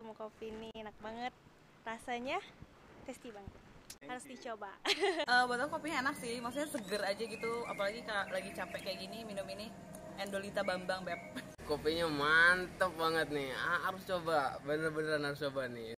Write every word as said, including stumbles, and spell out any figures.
Mau kopi ini enak banget. Rasanya tasty banget. Harus dicoba. Uh, buat aku kopinya enak sih, maksudnya seger aja gitu. Apalagi kalau lagi capek kayak gini, minum ini Endolita Bambang, Beb. Kopinya mantep banget nih, ah, harus coba, bener-beneran harus coba nih.